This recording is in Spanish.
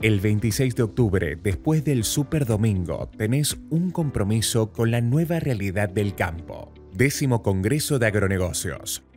El 26 de octubre, después del Super Domingo, tenés un compromiso con la nueva realidad del campo. 10º Congreso de Agronegocios.